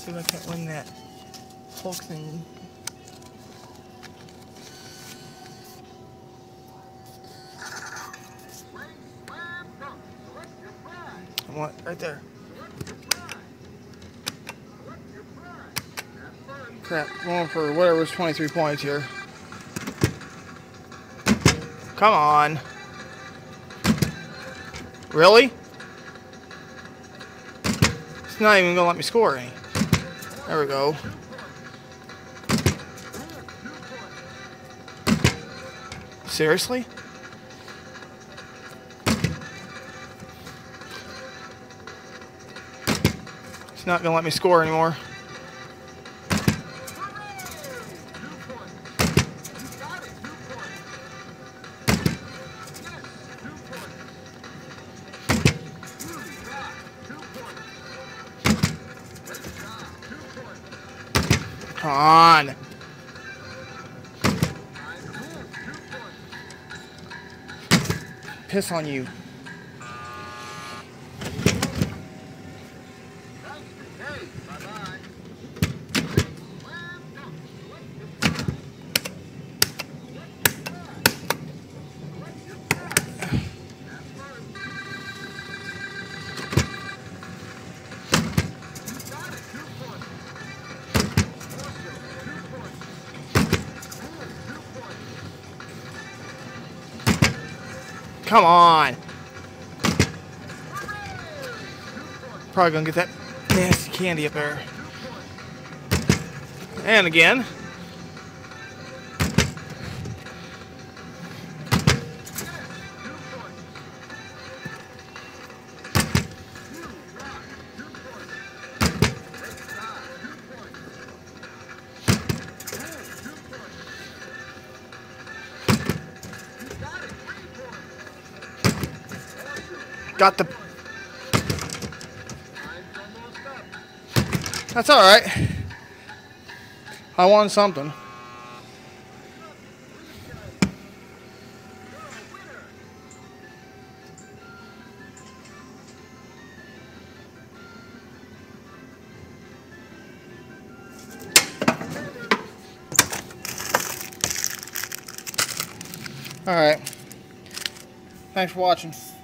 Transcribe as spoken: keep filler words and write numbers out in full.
see if I can't win that Hulk thing. What? Right there. Crap. Going for whatever's twenty-three points here. Come on. Really? It's not even gonna let me score any. There we go. Seriously? It's not gonna let me score anymore. Come on. Piss on you. Come on. Probably gonna get that nasty candy up there. And again. Got the... That's alright. I won something. Alright. Thanks for watching.